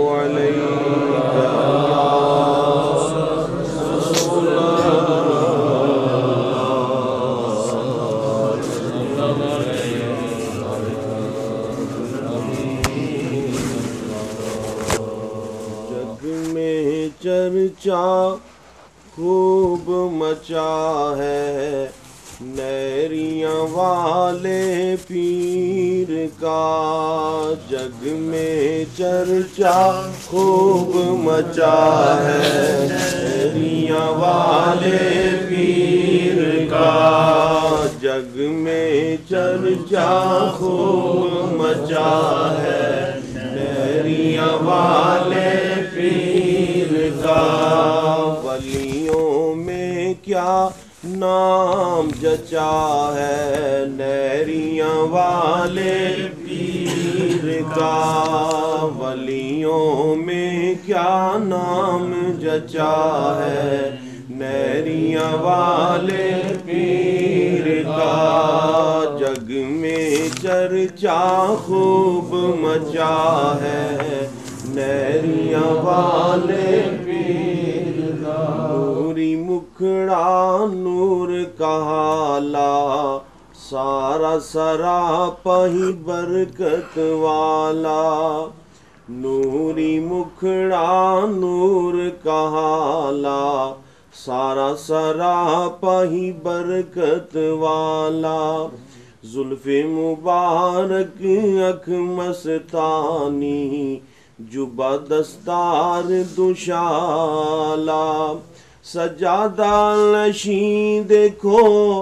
چرچا خوب مچا ہے نیریاں والے پیر کا، جگ میں چرچا خوب مچا ہے نیریاں والے پیر کا، جگ میں چرچا خوب مچا ہے نیریاں والے پیر کا، ولیوں میں کیا نام جچا ہے نیریاں والے پیر کا، ولیوں میں کیا نام جچا ہے نیریاں والے پیر کا، جگ میں چرچا خوب مچا ہے نیریاں والے پیر کا، نوری مکھڑا نور کا حالا سارا سراپا ہی برکت والا، نوری مکھڑا نور کا حالا سارا سراپا ہی برکت والا، زلف مبارک اکھ مستانی جبہ دستار دوشالا، سجادہ نشیں دیکھو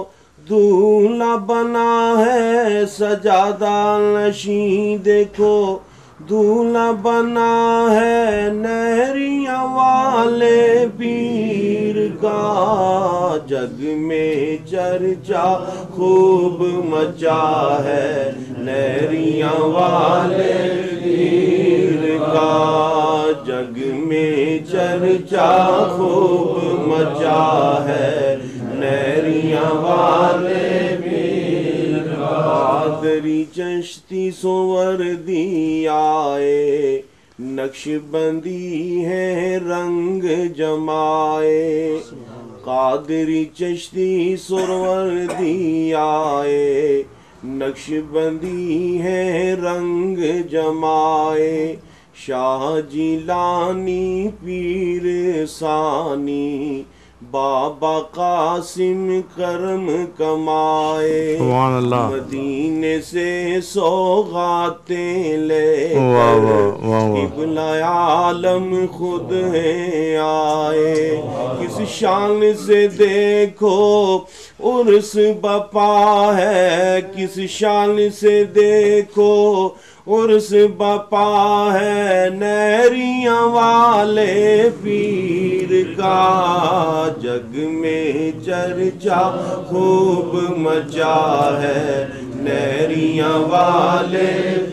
دولہا بنا ہے، سجادہ نشیں دیکھو دولہا بنا ہے نیریاں والے پیر کا، جگ میں چرچا خوب مچا ہے نیریاں والے پیر کا، جگ میں چرچا خوب مچا ہے نیریاں والے پیر کا، قادری چشتی سوردی آئے نقش بندی ہے رنگ جمائے، قادری چشتی سوردی آئے نقش بندی ہے رنگ جمائے، شاہ جیلانی پیر ثانی بابا قاسم کرم کمائے، سبحان اللہ، مدینے سے سوغاتیں لے کر قبلہ عالم خود ہیں آئے، کس شان سے دیکھو عرس بپا ہے، کس شان سے دیکھو عرس بپا ہے نیریاں والے پیر کا، جگ میں چرچا خوب مچا ہے نیریاں والے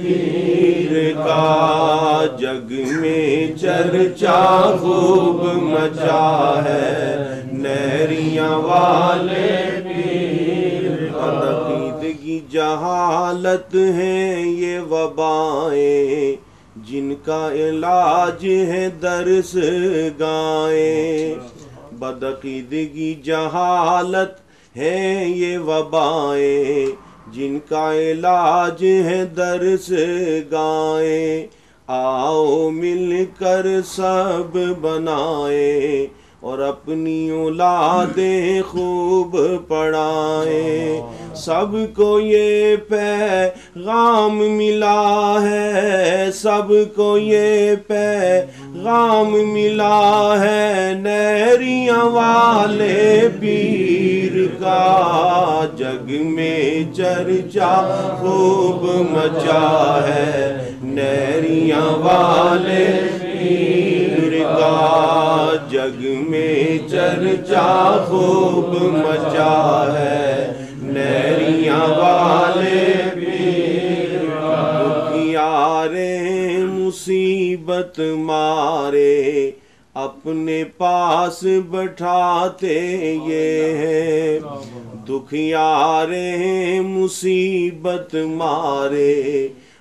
پیر کا، جگ میں چرچا خوب مچا ہے نیریاں والے پیر کا، عقیدگی جہالت ہیں یہ وبائیں جن کا علاج ہے درس گائیں، بدعقیدگی جہالت ہے یہ وبائیں جن کا علاج ہے درس گائیں، آؤ مل کر سب بنائیں اور اپنی اولادیں خوب پڑھائیں، سب کو یہ پیغام ملا ہے، سب کو یہ پیغام ملا ہے نیریاں والے پیر کا، جگ میں چرچا خوب مچا ہے نیریاں والے پیر کا، جگ میں چرچا خوب مچا ہے نیریاں والے پیر کا، دکھیارے مصیبت مارے اپنے پاس بٹھاتے یہ ہیں، دکھیارے مصیبت مارے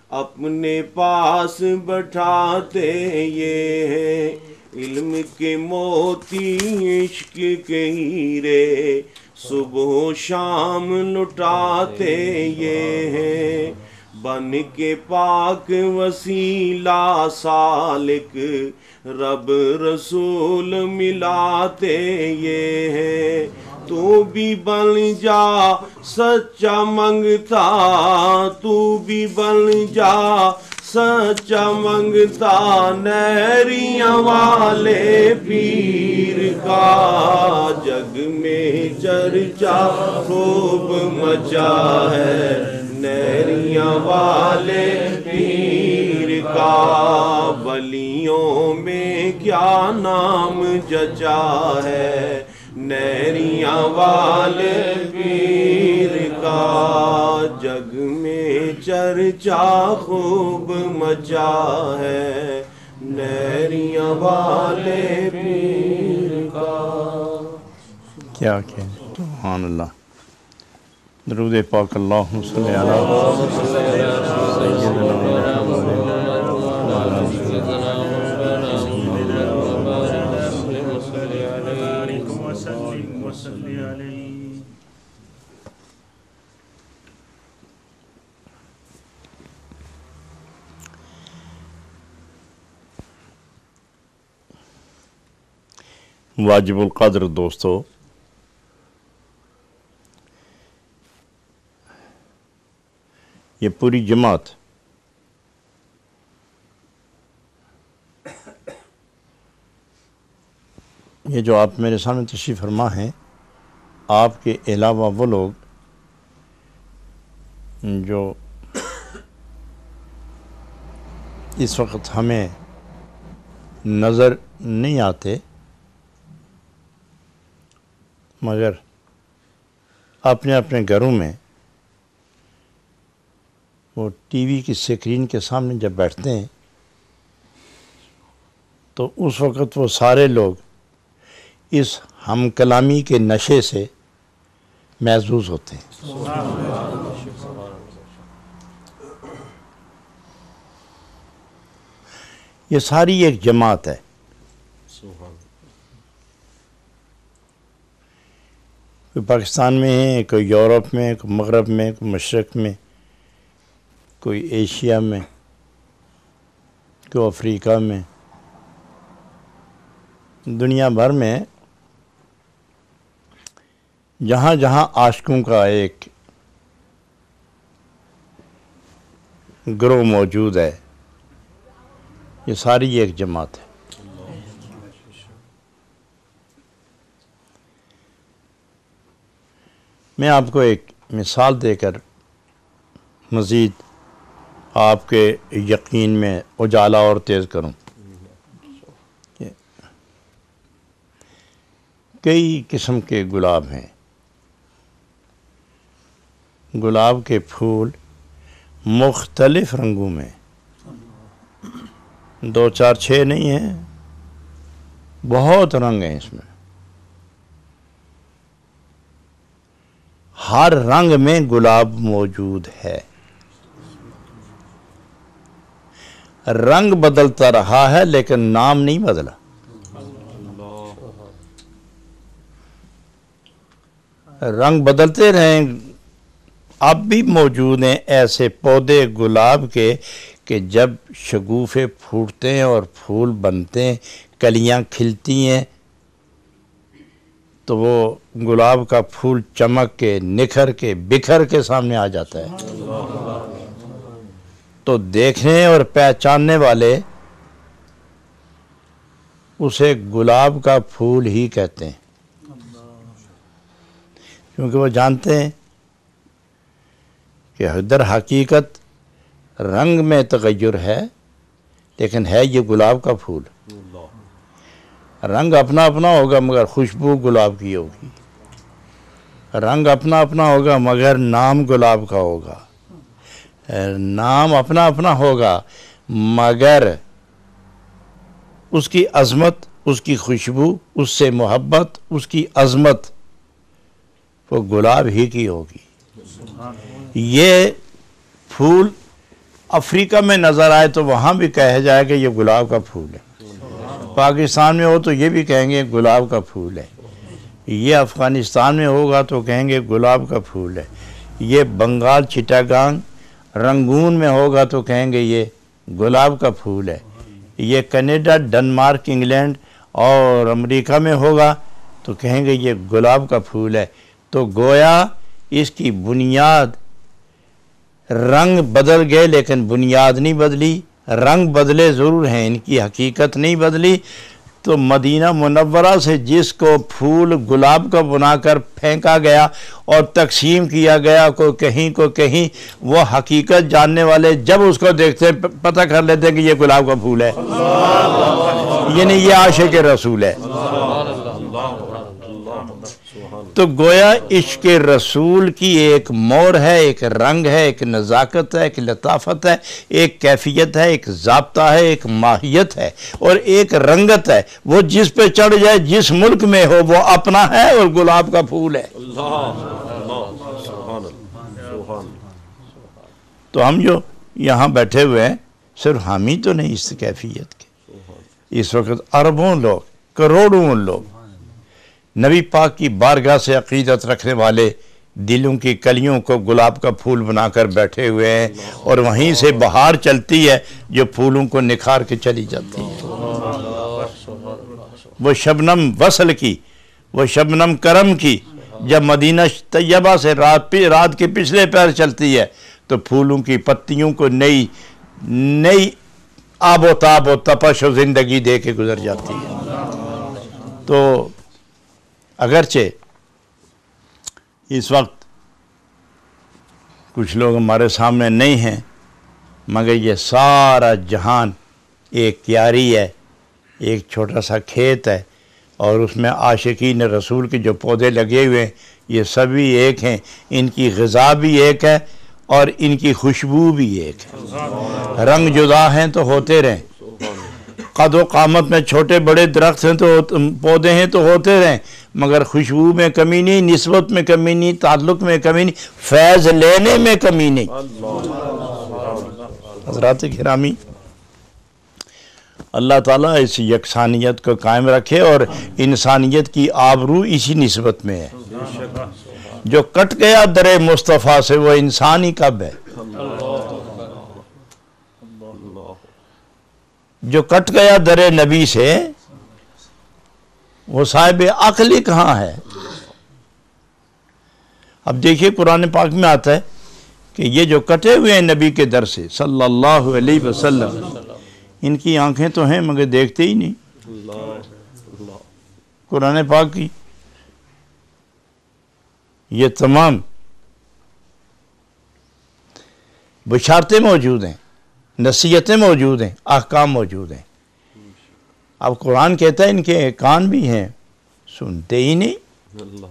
اپنے پاس بٹھاتے یہ ہیں، علم کے موتی عشق کے ہیرے صبح و شام لٹاتے یہ ہیں، بن کے پاک وسیلہ سالک رب رسول ملاتے یہ ہیں، تو بھی بن جا سچا منگتا، تو بھی بن جا سچا منگتا، نیریاں والے پیر کا جگ میں چرچا خوب مچا ہے، نیریاں والے پیر کا ولیوں میں کیا نام جچا ہے، نیریاں والے پیر کا جگ میں چرچا خوب مچا ہے، نیریاں والے پیر کا۔ کیا سبحان اللہ۔ درود پاک اللہم صلی علی واجب القدر دوستو، یہ پوری جماعت یہ جو آپ میرے سامنے تشریف فرما ہیں، آپ کے علاوہ وہ لوگ جو اس وقت ہمیں نظر نہیں آتے مگر اپنے اپنے گھروں میں وہ ٹی وی کی اسکرین کے سامنے جب بیٹھتے ہیں تو اس وقت وہ سارے لوگ اس ہم کلامی کے نشے سے محظوظ ہوتے ہیں۔ یہ ساری ایک جماعت ہے، کوئی پاکستان میں ہے، کوئی یورپ میں، کوئی مغرب میں، کوئی مشرق میں، کوئی ایشیا میں، کوئی افریقہ میں، دنیا بھر میں جہاں جہاں عاشقوں کا ایک گروہ موجود ہے، یہ ساری ایک جماعت ہے۔ میں آپ کو ایک مثال دے کر مزید آپ کے یقین میں اجالا اور تیز کروں۔ کئی قسم کے گلاب ہیں، گلاب کے پھول مختلف رنگوں میں، 2 4 6 نہیں ہیں، بہت رنگ ہیں اس میں، ہر رنگ میں گلاب موجود ہے، رنگ بدلتا رہا ہے لیکن نام نہیں بدلا۔ رنگ بدلتے رہیں، اب بھی موجود ہیں ایسے پودے گلاب کے کہ جب شگوفے پھوٹتے ہیں اور پھول بنتے ہیں، کلیاں کھلتی ہیں تو وہ گلاب کا پھول چمک کے، نکھر کے، بکھر کے سامنے آ جاتا ہے، تو دیکھنے اور پہچاننے والے اسے گلاب کا پھول ہی کہتے ہیں، کیونکہ وہ جانتے ہیں کہ در حقیقت رنگ میں تغیر ہے لیکن ہے یہ گلاب کا پھول۔ رنگ اپنا اپنا ہوگا مگر خوشبو گلاب کی ہوگی، رنگ اپنا اپنا ہوگا مگر نام گلاب کا ہوگا، نام اپنا اپنا ہوگا مگر اس کی عظمت، اس کی خوشبو، اس سے محبت، اس کی عظمت وہ گلاب ہی کی ہوگی۔ یہ پھول افریقہ میں نظر آئے تو وہاں بھی کہا جائے کہ یہ گلاب کا پھول ہے، پاکستان میں ہو تو یہ بھی کہیں گے گلاب کا پھول ہے، یہ افغانستان میں ہوگا تو کہیں گے گلاب کا پھول ہے، یہ بنگال چٹاگانگ رنگون میں ہوگا تو کہیں گے یہ گلاب کا پھول ہے، یہ کینیڈا ڈنمارک انگلینڈ اور امریکہ میں ہوگا تو کہیں گے یہ گلاب کا پھول ہے۔ تو گویا اس کی بنیاد، رنگ بدل گئے لیکن بنیاد نہیں بدلی، رنگ بدلے ضرور ہیں، ان کی حقیقت نہیں بدلی۔ تو مدینہ منورہ سے جس کو پھول گلاب کا بنا کر پھینکا گیا اور تقسیم کیا گیا کو کہیں وہ حقیقت جاننے والے جب اس کو دیکھتے ہیں پتہ کر لیتے ہیں کہ یہ گلاب کا پھول ہے، یعنی یہ عاشق رسول ہے۔ تو گویا عشق رسول کی ایک مور ہے، ایک رنگ ہے، ایک نزاکت ہے، ایک لطافت ہے، ایک کیفیت ہے، ایک ضابطہ ہے، ایک ماہیت ہے اور ایک رنگت ہے۔ وہ جس پہ چڑھ جائے جس ملک میں ہو وہ اپنا ہے اور گلاب کا پھول ہے۔ تو ہم جو یہاں بیٹھے ہوئے ہیں صرف ہم ہی تو نہیں اس کیفیت کے، اس وقت اربوں لوگ، کروڑوں لوگ نبی پاک کی بارگاہ سے عقیدت رکھنے والے دلوں کی کلیوں کو گلاب کا پھول بنا کر بیٹھے ہوئے ہیں، اور وہیں سے بہار چلتی ہے جو پھولوں کو نکھار کے چلی جاتی ہے۔ وہ شبنم وصل کی، وہ شبنم کرم کی جب مدینہ طیبہ سے رات کے پچھلے پیر چلتی ہے تو پھولوں کی پتیوں کو نئی آب و تاب و تپش و زندگی دے کے گزر جاتی ہے۔ تو اگرچہ اس وقت کچھ لوگ ہمارے سامنے نہیں ہیں، مگر یہ سارا جہان ایک کیاری ہے، ایک چھوٹا سا کھیت ہے، اور اس میں عاشقین رسول کے جو پودے لگے ہوئے ہیں یہ سبھی ایک ہیں، ان کی غذا بھی ایک ہے اور ان کی خوشبو بھی ایک ہے۔ رنگ جدا ہیں تو ہوتے رہیں، قد و قامت میں چھوٹے بڑے درخت ہیں تو پودے ہیں تو ہوتے رہیں، مگر خوشبو میں کمی نہیں، نسبت میں کمی نہیں، تعلق میں کمی نہیں، فیض لینے میں کمی نہیں۔ حضرات گرامی، اللہ تعالیٰ اس یکسانیت کو قائم رکھے، اور انسانیت کی آبرو اسی نسبت میں ہے۔ جو کٹ گیا در مصطفیٰ سے وہ انسان ہی کب ہے؟ جو کٹ گیا در نبی سے وہ صاحب عقل ہی کہاں ہے؟ اب دیکھیے قرآن پاک میں آتا ہے کہ یہ جو کٹے ہوئے ہیں نبی کے در سے صلی اللہ علیہ وسلم، ان کی آنکھیں تو ہیں مگر دیکھتے ہی نہیں۔ قرآن پاک کی یہ تمام بشارتیں موجود ہیں، نصیحتیں موجود ہیں، احکام موجود ہیں۔ اب قرآن کہتا ہے ان کے کان بھی ہیں، سنتے ہی نہیں۔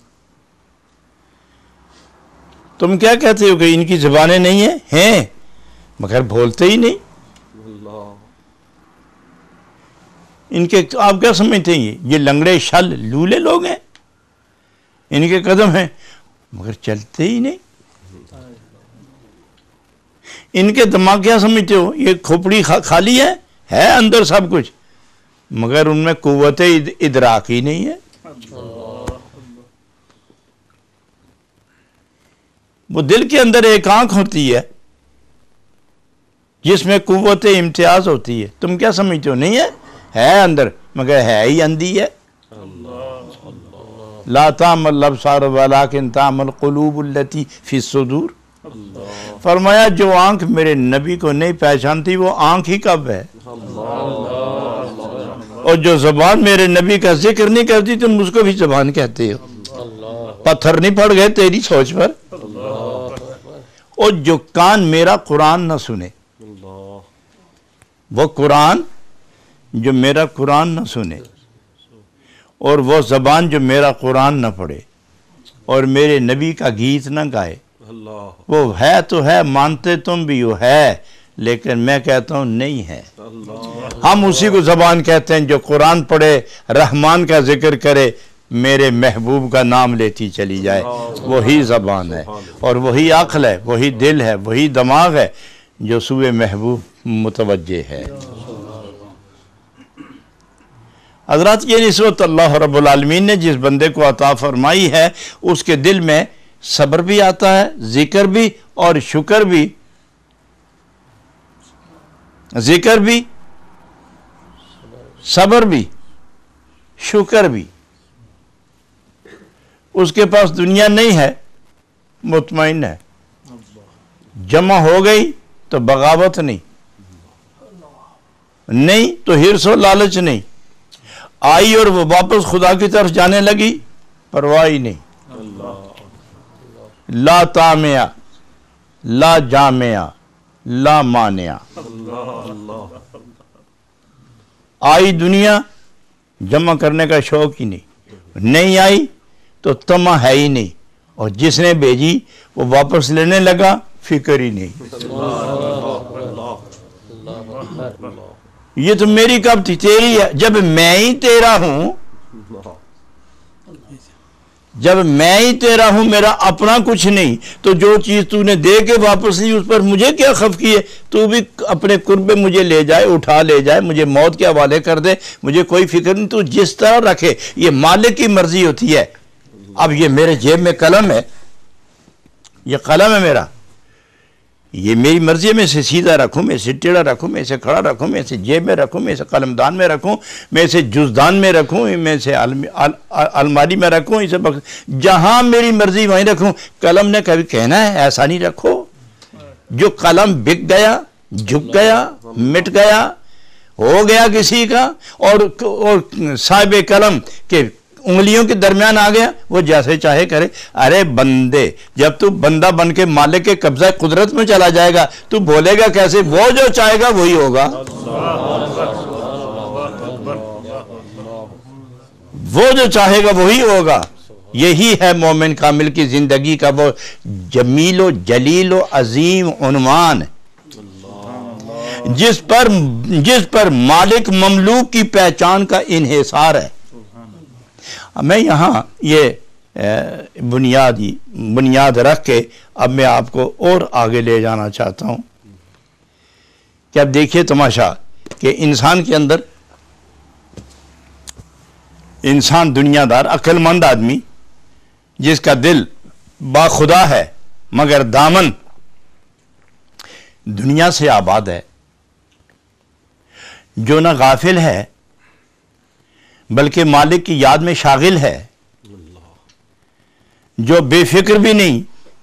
تم کیا کہتے ہو کہ ان کی زبانیں نہیں ہیں مگر بولتے ہی نہیں۔ ان کے آپ کیا سمجھتے ہیں یہ لنگڑے شل لولے لوگ ہیں؟ ان کے قدم ہیں مگر چلتے ہی نہیں۔ ان کے دماغ کیا سمجھتے ہو یہ کھوپڑی خالی ہے اندر سب کچھ، مگر ان میں قوت ادراک ہی نہیں ہے۔ وہ دل کے اندر ایک آنکھ ہوتی ہے جس میں قوت امتیاز ہوتی ہے، تم کیا سمجھتے ہو نہیں ہے اندر، مگر ہے ہی اندھی ہے۔ لا تعمل الابصار ولکن تعمل القلوب التي فی الصدور۔ فرمایا جو آنکھ میرے نبی کو نہیں پہچانتی وہ آنکھ ہی کب ہے، اور جو زبان میرے نبی کا ذکر نہیں کرتی تم اس کو بھی زبان کہتے ہو۔ پتھر نہیں پڑ گئے تیری سوچ پر؟ اور جو کان میرا قرآن نہ سنے، وہ قرآن جو میرا قرآن نہ سنے، اور وہ زبان جو میرا قرآن نہ پڑھے اور میرے نبی کا گیت نہ گائے، وہ ہے تو ہے، مانتے تم بھی وہ ہے، لیکن میں کہتا ہوں نہیں ہے۔ ہم اسی کو زبان کہتے ہیں جو قرآن پڑھے، رحمان کا ذکر کرے، میرے محبوب کا نام لیتی چلی جائے، وہی زبان ہے اور وہی عقل ہے، وہی دل ہے، وہی دماغ ہے۔ جو سوئے محبوب متوجہ ہے۔ حضرات یہ نسبت اللہ رب العالمین نے جس بندے کو عطا فرمائی ہے اس کے دل میں صبر بھی آتا ہے، ذکر بھی اور شکر بھی، ذکر بھی، صبر بھی، شکر بھی۔ اس کے پاس دنیا نہیں ہے، مطمئن ہے، جمع ہو گئی تو بغاوت نہیں، نہیں تو حرص و لالچ نہیں، آئی اور وہ واپس خدا کی طرف جانے لگی، پرواہ ہی نہیں۔ لا تامع لا جامع لا مانع، آئی دنیا جمع کرنے کا شوق ہی نہیں آئی تو طمع ہے ہی نہیں، اور جس نے بھیجی وہ واپس لینے لگا، فکر ہی نہیں۔ یہ تو میری کب تھی، تیری ہے۔ جب میں ہی تیرا ہوں، جب میں ہی تیرا ہوں، میرا اپنا کچھ نہیں، تو جو چیز تو نے دے کے واپس لی اس پر مجھے کیا خفقی ہے؟ تو بھی اپنے قرب مجھے لے جائے، اٹھا لے جائے، مجھے موت کے حوالے کر دے، مجھے کوئی فکر نہیں، تو جس طرح رکھے۔ یہ مالک کی مرضی ہوتی ہے۔ اب یہ میرے جیب میں قلم ہے، یہ قلم ہے میرا، یہ میری مرضی ہے، میں اسے سیدھا رکھوں، میں اسے ٹیڑھا رکھوں، میں اسے کھڑا رکھوں، میں اسے جیب میں رکھوں، میں اسے قلم دان میں رکھوں، میں اسے جزدان میں رکھوں، میں اسے الماری میں رکھوں، اسے جہاں میری مرضی وہیں رکھوں۔ قلم نے کبھی کہنا ہے ایسا نہیں رکھو؟ جو قلم بک گیا، جھک گیا، مٹ گیا، ہو گیا کسی کا، اور صاحب قلم کے انگلیوں کے درمیان آ گیا، وہ جیسے چاہے کرے۔ ارے بندے، جب تو بندہ بن کے مالک کے قبضہ قدرت میں چلا جائے گا تو بولے گا کیسے؟ وہ جو چاہے گا وہی ہوگا، وہ جو چاہے گا وہی ہوگا۔ یہی ہے مومن کامل کی زندگی کا وہ جمیل و جلیل و عظیم عنوان، جس پر مالک مملوک کی پہچان کا انحصار ہے۔ میں یہاں یہ بنیاد رکھ کے اب میں آپ کو اور آگے لے جانا چاہتا ہوں کہ اب دیکھیے تماشا کہ انسان کے اندر، انسان دنیا دار عقل مند آدمی جس کا دل با خدا ہے مگر دامن دنیا سے آباد ہے، جو نہ غافل ہے بلکہ مالک کی یاد میں شاغل ہے، جو بے فکر بھی نہیں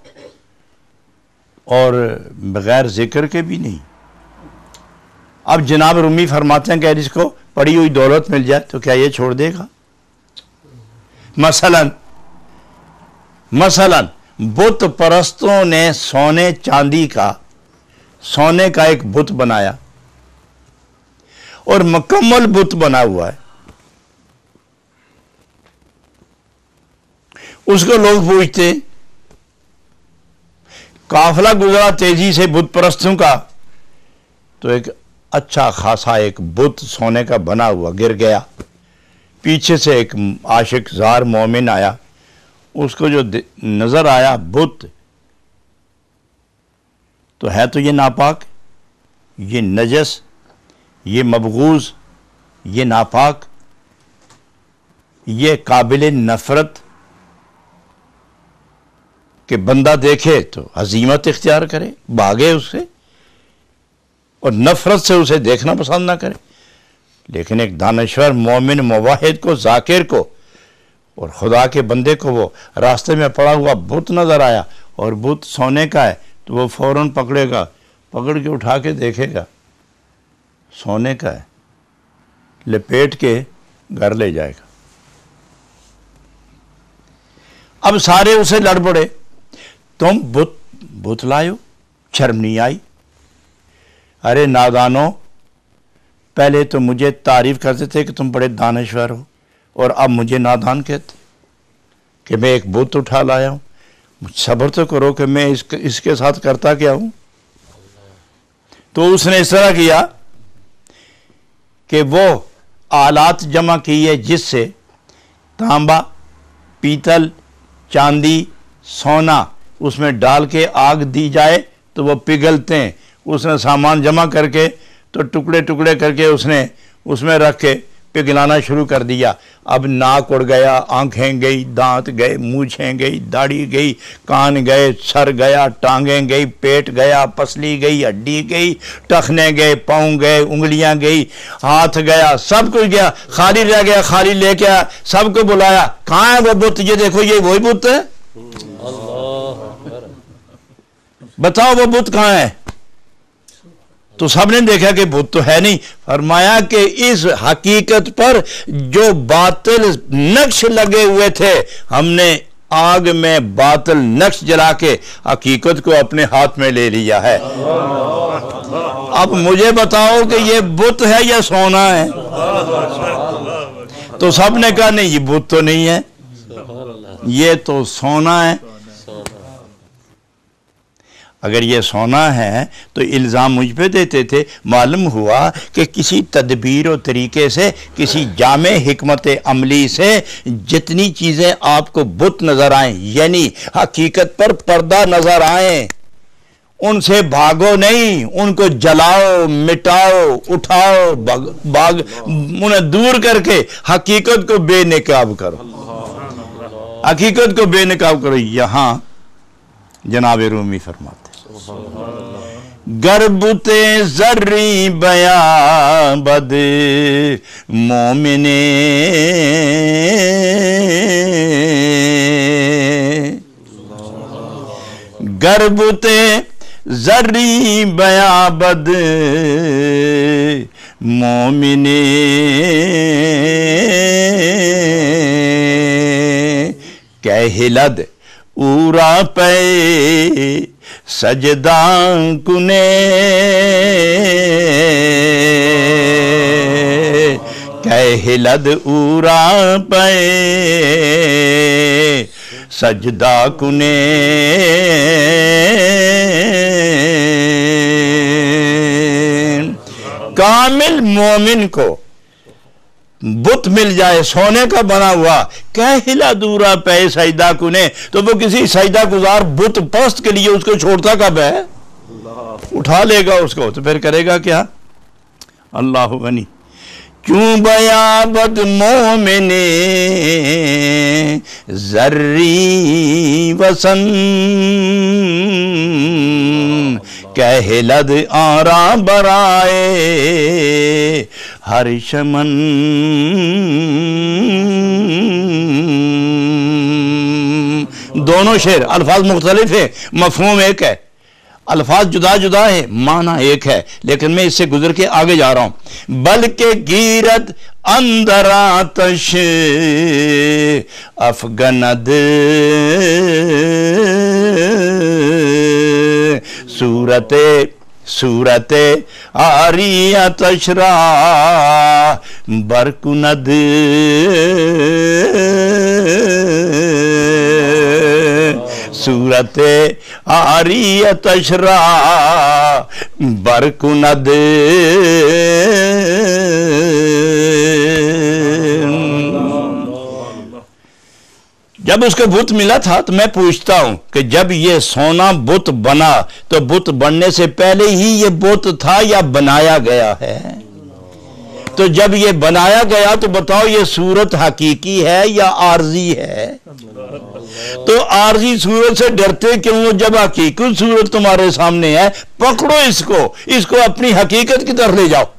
اور بغیر ذکر کے بھی نہیں۔ اب جناب رومی فرماتے ہیں کہ جس کو پڑی ہوئی دولت مل جائے تو کیا یہ چھوڑ دے گا؟ مثلا بت پرستوں نے سونے چاندی کا، سونے کا ایک بت بنایا اور مکمل بت بنا ہوا ہے۔ اس کو لوگ پوچھتے، قافلہ گزرا تیزی سے بت پرستوں کا تو ایک اچھا خاصا ایک بت سونے کا بنا ہوا گر گیا، پیچھے سے ایک عاشق زار مومن آیا، اس کو جو نظر آیا بت تو ہے تو یہ ناپاک، یہ نجس، یہ مبغوض، یہ ناپاک، یہ قابل نفرت کہ بندہ دیکھے تو عزیمت اختیار کرے، بھاگے اس سے اور نفرت سے اسے دیکھنا پسند نہ کرے۔ لیکن ایک دانشور مومن موحد کو، ذاکر کو اور خدا کے بندے کو وہ راستے میں پڑا ہوا بت نظر آیا اور بت سونے کا ہے تو وہ فوراً پکڑے گا، پکڑ کے اٹھا کے دیکھے گا سونے کا ہے، لپیٹ کے گھر لے جائے گا۔ اب سارے اسے لڑ پڑے، تم بت لائو، شرم نہیں آئی؟ ارے نادانو، پہلے تو مجھے تعریف کرتے تھے کہ تم بڑے دانشور ہو اور اب مجھے نادان کہتے کہ میں ایک بت اٹھا لایا ہوں۔ صبر تو کرو کہ میں اس کے ساتھ کرتا کیا ہوں۔ تو اس نے اس طرح کیا کہ وہ آلات جمع کیے جس سے تانبا، پیتل، چاندی، سونا اس میں ڈال کے آگ دی جائے تو وہ پگھلتے ہیں، اس نے سامان جمع کر کے تو ٹکڑے ٹکڑے کر کے اس میں رکھ کے پگھلانا شروع کر دیا. اب ناک اڑ گیا, آنکھیں گئی, دانت گئے, مونچھیں گئی, داڑھی گئی, کان گئے, سر گیا, ٹانگیں گئی, پیٹ گیا, پسلی گئی, ہڈی گئی, ٹخنے گئے, پاؤں گئے, انگلیاں گئی, ہاتھ گیا, سب کچھ گیا, خالی رہ گیا. خالی لے کے آیا, سب کو بلایا, کہاں ہے وہ بت؟ یہ دیکھو یہ وہی بت ہے, بتاؤ وہ بت کہاں ہے؟ تو سب نے دیکھا کہ بت تو ہے نہیں. فرمایا کہ اس حقیقت پر جو باطل نقش لگے ہوئے تھے, ہم نے آگ میں باطل نقش جلا کے حقیقت کو اپنے ہاتھ میں لے لیا ہے. اب مجھے بتاؤ کہ یہ بت ہے یا سونا ہے؟ تو سب نے کہا نہیں, یہ بت تو نہیں ہے, یہ تو سونا ہے. اگر یہ سونا ہے تو الزام مجھ پہ دیتے تھے. معلوم ہوا کہ کسی تدبیر و طریقے سے, کسی جامع حکمت عملی سے جتنی چیزیں آپ کو بت نظر آئیں, یعنی حقیقت پر پردہ نظر آئیں, ان سے بھاگو نہیں, ان کو جلاؤ, مٹاؤ, اٹھاؤ, انہیں دور کر کے حقیقت کو بے نقاب کرو, حقیقت کو بے نقاب کرو. یہاں جناب رومی فرماتے گربت زرری بیاں بد مومن گربت زرری بیاں بد مومن کہلد اورا پے سجداں کنے کہلد اورا پے سجدہ کنے کامل مومن کو بت مل جائے سونے کا بنا ہوا, کہلا دورا پہ سجدہ کنے, تو وہ کسی سجدہ گزار بت پرست کے لیے اس کو چھوڑتا کب ہے؟ اٹھا لے گا اس کو تو پھر کرے گا کیا؟ اللہ غنی. کیوں بیابد مومن زری وسن کہلد آرا برائے ہر شمن. دونوں شعر الفاظ مختلف ہیں, مفہوم ایک ہے, الفاظ جدا جدا ہے, معنی ایک ہے, لیکن میں اس سے گزر کے آگے جا رہا ہوں. بلکہ گیرت اندر آتش افغند صورت آری آتش را برکند صورت آری آتش را برکند. جب اس کو بت ملا تھا تو میں پوچھتا ہوں کہ جب یہ سونا بت بنا تو بت بننے سے پہلے ہی یہ بت تھا یا بنایا گیا ہے؟ تو جب یہ بنایا گیا تو بتاؤ یہ صورت حقیقی ہے یا عارضی ہے؟ تو عارضی صورت سے ڈرتے کیوں جب حقیقی صورت تمہارے سامنے ہے؟ پکڑو اس کو اپنی حقیقت کی طرف لے جاؤ.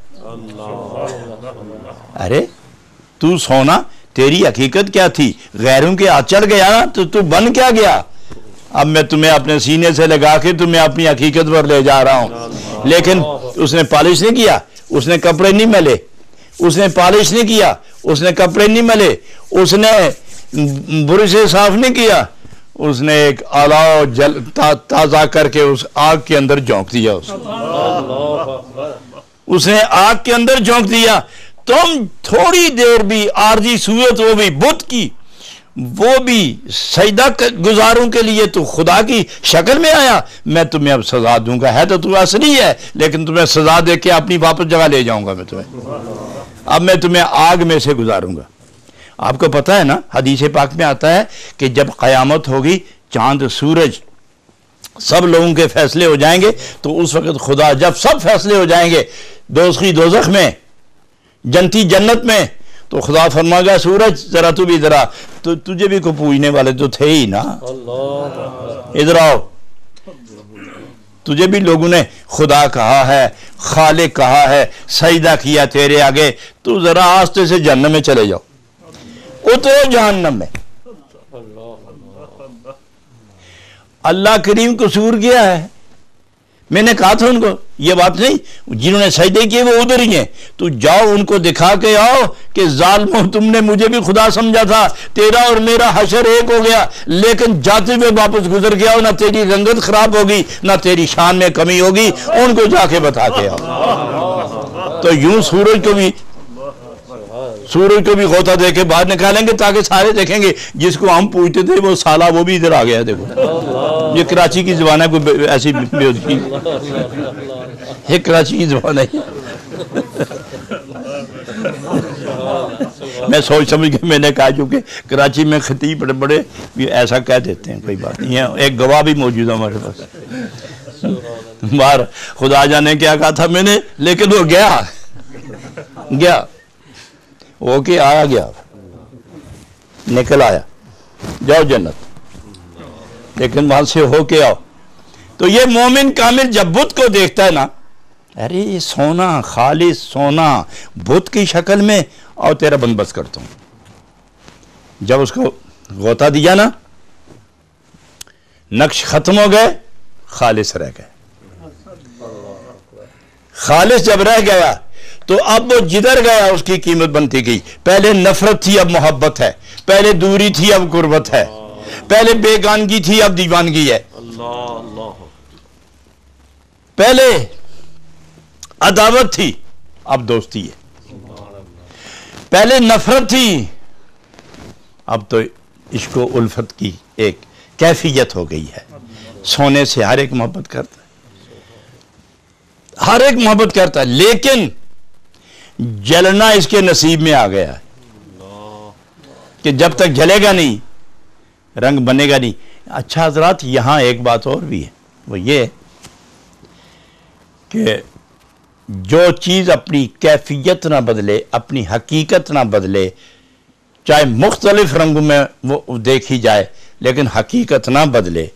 ارے تو سونا تیری حقیقت کیا تھی؟ غیروں کے ہاتھ چڑھ گیا نا تو بن کیا گیا؟ اب میں تمہیں اپنے سینے سے لگا کے تمہیں اپنی حقیقت پر لے جا رہا ہوں. لیکن اس نے پالش نہیں کیا, اس نے کپڑے نہیں ملے, اس نے پالش نہیں کیا, اس نے کپڑے نہیں ملے, اس نے برش سے صاف نہیں کیا, اس نے ایک الاؤ تازہ کر کے اس آگ کے اندر جھونک دیا. اس نے آگ کے اندر جھونک دیا. تم تھوڑی دیر بھی عارضی صورت, وہ بھی بت کی, وہ بھی سجدہ گزاروں کے لیے تو خدا کی شکل میں آیا. میں تمہیں اب سزا دوں گا, ہے تو اصلی ہے لیکن تمہیں سزا دے کے اپنی واپس جگہ لے جاؤں گا میں تمہیں. اب میں تمہیں آگ میں سے گزاروں گا. آپ کو پتہ ہے نا, حدیث پاک میں آتا ہے کہ جب قیامت ہوگی چاند سورج سب لوگوں کے فیصلے ہو جائیں گے تو اس وقت خدا جب سب فیصلے ہو جائیں گے، دوزخی دوزخ میں، جنتی جنت میں، تو خدا فرما گا سورج ذرا تو بھی ادھر آ، تو تجھے بھی کو پوجنے والے تو تھے ہی نا، ادھر آؤ، تجھے بھی لوگوں نے خدا کہا ہے، خالق کہا ہے، سجدہ کیا تیرے آگے، تو ذرا آستے سے جہنم میں چلے جاؤ، اترو جہنم میں۔ اللہ کریم قصور کیا ہے؟ میں نے کہا تھا ان کو یہ بات نہیں، جنہوں نے سجدے کیے وہ ادھر ہی ہیں، تو جاؤ ان کو دکھا کے آؤ کہ ظالموں تم نے مجھے بھی خدا سمجھا تھا، تیرا اور میرا حشر ایک ہو گیا، لیکن جاتے ہوئے واپس گزر گیا، نہ تیری رنگت خراب ہوگی نہ تیری شان میں کمی ہوگی، ان کو جا کے بتا کے آؤ۔ تو یوں سورج کو بھی غوطہ دے کے باہر نکالیں گے تاکہ سارے دیکھیں گے جس کو ہم پوچھتے تھے وہ سالا وہ بھی ادھر آ گیا۔ دیکھو یہ کراچی کی زبان ہے، کوئی ایسی یہ کراچی کی زبان ہے۔ میں سوچ سمجھ کے میں نے کہا چونکہ کراچی میں خطیب بڑے بڑے ایسا کہہ دیتے ہیں، کوئی بات نہیں ہے، ایک گواہ بھی موجود ہے ہمارے پاس۔ باہر خدا جانے کیا کہا تھا میں نے، لیکن وہ گیا وہ کہ آیا گیا، نکل آیا، جاؤ جنت، لیکن وہاں سے ہو کے آؤ۔ تو یہ مومن کامل جب بت کو دیکھتا ہے نا، ارے یہ سونا خالص سونا بت کی شکل میں، اور تیرا بندوبست کرتا ہوں۔ جب اس کو غوطہ دیا نا، نقش ختم ہو گئے، خالص رہ گئے۔ خالص جب رہ گیا تو اب وہ جدھر گیا اس کی قیمت بنتی گئی۔ پہلے نفرت تھی اب محبت ہے، پہلے دوری تھی اب قربت ہے، پہلے بیگانگی تھی اب دیوانگی ہے، پہلے عداوت تھی اب دوستی ہے، پہلے نفرت تھی اب تو عشق و الفت کی ایک کیفیت ہو گئی ہے۔ سونے سے ہر ایک محبت کرتا ہے، ہر ایک محبت کرتا ہے، لیکن جلنا اس کے نصیب میں آ گیا ہے کہ جب تک جلے گا نہیں رنگ بنے گا نہیں۔ اچھا حضرات، یہاں ایک بات اور بھی ہے، وہ یہ کہ جو چیز اپنی کیفیت نہ بدلے، اپنی حقیقت نہ بدلے، چاہے مختلف رنگوں میں وہ دیکھی جائے لیکن حقیقت نہ بدلے،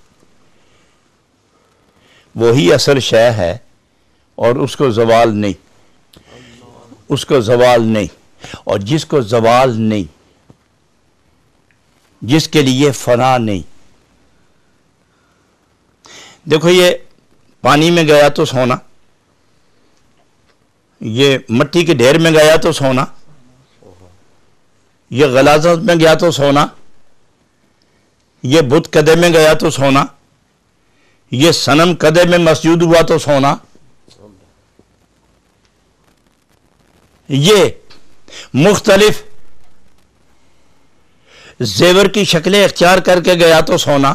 وہی اصل شے ہے، اور اس کو زوال نہیں، اس کو زوال نہیں۔ اور جس کو زوال نہیں، جس کے لیے فنا نہیں، دیکھو یہ پانی میں گیا تو سونا، یہ مٹی کے ڈھیر میں گیا تو سونا، یہ غلاظت میں گیا تو سونا، یہ بت کدے میں گیا تو سونا، یہ صنم کدے میں مسجود ہوا تو سونا، یہ مختلف زیور کی شکلیں اختیار کر کے گیا تو سونا،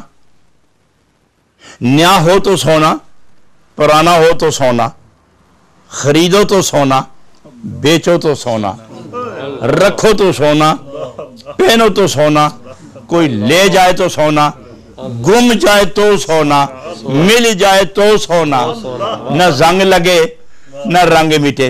نیا ہو تو سونا، پرانا ہو تو سونا، خریدو تو سونا، بیچو تو سونا، رکھو تو سونا، پہنو تو سونا، کوئی لے جائے تو سونا، گم جائے تو سونا، مل جائے تو سونا، نہ زنگ لگے نہ رنگ مٹے،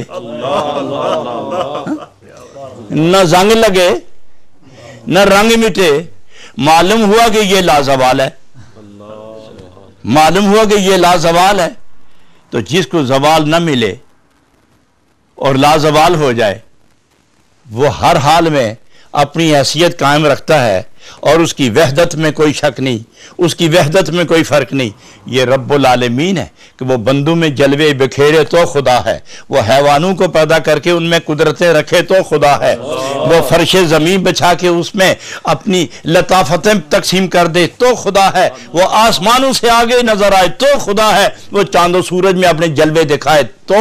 نہ زنگ لگے نہ رنگ مٹے۔ معلوم ہوا کہ یہ لازوال ہے، معلوم ہوا کہ یہ لازوال ہے۔ تو جس کو زوال نہ ملے اور لازوال ہو جائے، وہ ہر حال میں اپنی حیثیت قائم رکھتا ہے، اور اس کی وحدت میں کوئی شک نہیں، اس کی وحدت میں کوئی فرق نہیں۔ یہ رب العالمین ہے کہ وہ بندوں میں جلوے بکھیرے تو خدا ہے، وہ حیوانوں کو پیدا کر کے ان میں قدرتیں رکھے تو خدا ہے، وہ فرش زمین بچھا کے اس میں اپنی لطافتیں تقسیم کر دے تو خدا ہے، وہ آسمانوں سے آگے نظر آئے تو خدا ہے، وہ چاند و سورج میں اپنے جلوے دکھائے تو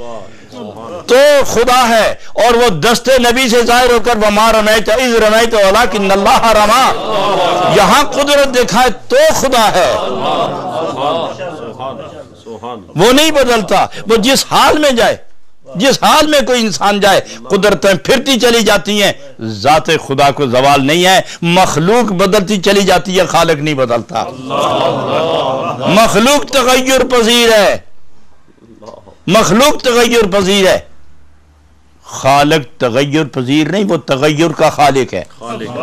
خدا ہے، اور وہ دست نبی سے ظاہر ہو کر وَمَا رَمَيْتَ إِذْ رَمَيْتَ وَلَكِنَّ اللَّهَ رَمَى، یہاں قدرت دکھائے تو خدا ہے، وہ نہیں بدلتا، وہ جس حال میں جائے جس حال میں کوئی انسان جائے قدرتیں پھرتی چلی جاتی ہیں، ذات خدا کو زوال نہیں ہے، مخلوق بدلتی چلی جاتی ہے، خالق نہیں بدلتا۔ مخلوق تغیر پذیر ہے، مخلوق تغیر پذیر ہے، خالق تغیر پذیر نہیں، وہ تغیر کا خالق ہے۔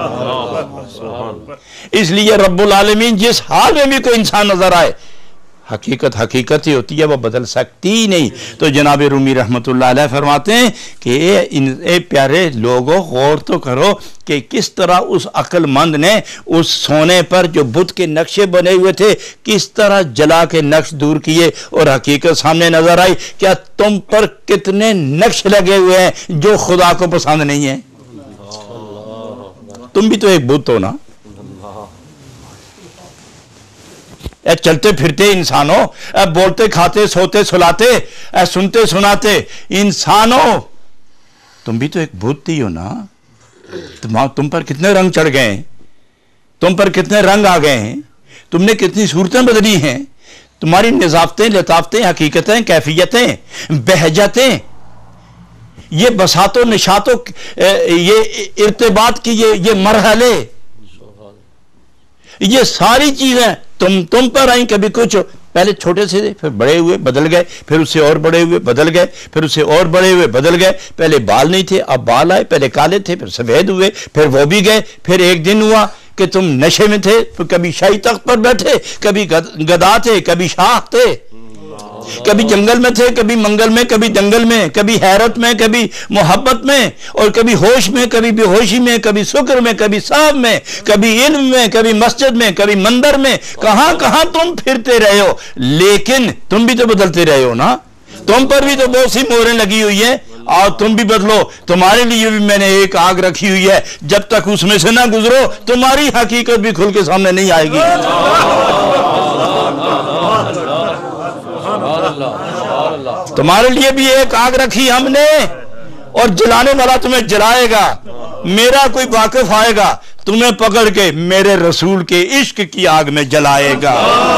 اس لیے رب العالمین جس حال میں بھی کوئی انسان نظر آئے، حقیقت حقیقت ہی ہوتی ہے، وہ بدل سکتی ہی نہیں۔ تو جناب رومی رحمت اللہ علیہ فرماتے ہیں کہ اے پیارے لوگوں، غور تو کرو کہ کس طرح اس عقل مند نے اس سونے پر جو بت کے نقشے بنے ہوئے تھے کس طرح جلا کے نقش دور کیے اور حقیقت سامنے نظر آئی۔ کیا تم پر کتنے نقش لگے ہوئے ہیں جو خدا کو پسند نہیں ہیں؟ تم بھی تو ایک بت ہو نا، اے چلتے پھرتے انسانوں، اے بولتے کھاتے سوتے سلاتے، اے سنتے سناتے انسانوں، تم بھی تو ایک بت ہی ہو نا۔ تم پر کتنے رنگ چڑھ گئے ہیں، تم پر کتنے رنگ آ گئے ہیں، تم نے کتنی صورتیں بدلی ہیں، تمہاری نظافتیں، لطافتیں، حقیقتیں، کیفیتیں، بہجتیں، یہ بساط و نشاط و یہ ارتباط کی یہ مرحلے، یہ ساری چیزیں تم پر آئیں۔ کبھی کچھ پہلے چھوٹے سے تھے، پھر بڑے ہوئے بدل گئے، پھر اس سے اور بڑے ہوئے بدل گئے، پھر اس سے اور بڑے ہوئے بدل گئے، پہلے بال نہیں تھے اب بال آئے، پہلے کالے تھے پھر سفید ہوئے، پھر وہ بھی گئے، پھر ایک دن ہوا کہ تم نشے میں تھے، پھر کبھی شاہی تخت پر بیٹھے، کبھی گدا تھے، کبھی شاہ تھے، کبھی جنگل میں تھے، کبھی منگل میں، کبھی دنگل میں، کبھی حیرت میں، کبھی محبت میں، اور کبھی ہوش میں، کبھی بے ہوشی میں، کبھی سکر میں، کبھی صاحب میں، کبھی علم میں، کبھی مسجد میں، کبھی مندر میں، کہاں کہاں تم پھرتے رہے ہو، لیکن تم بھی تو بدلتے رہے ہو نا۔ تم پر بھی تو بہت سی مہریں لگی ہوئی ہیں، اور تم بھی بدلو۔ تمہارے لیے بھی میں نے ایک آگ رکھی ہوئی ہے، جب تک اس میں سے نہ گزرو تمہاری حقیقت بھی کھل کے سامنے نہیں آئے گی۔ تمہارے لیے بھی ایک آگ رکھی ہم نے، اور جلانے والا تمہیں جلائے گا۔ میرا کوئی واقف آئے گا تمہیں پکڑ کے میرے رسول کے عشق کی آگ میں جلائے گا،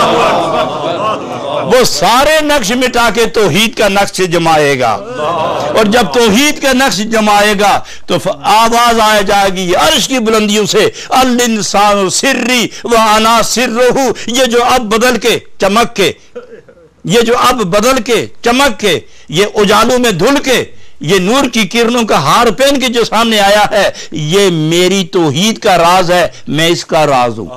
وہ سارے نقش مٹا کے توحید کا نقش جمائے گا، اور جب توحید کا نقش جمائے گا تو آواز آ جائے گی عرش کی بلندیوں سے، الانسان سری وانا سرہ، یہ جو اب بدل کے چمک کے، یہ جو اب بدل کے چمک کے، یہ اجالوں میں دھل کے، یہ نور کی کرنوں کا ہار پہن کے جو سامنے آیا ہے، یہ میری توحید کا راز ہے، میں اس کا راز ہوں۔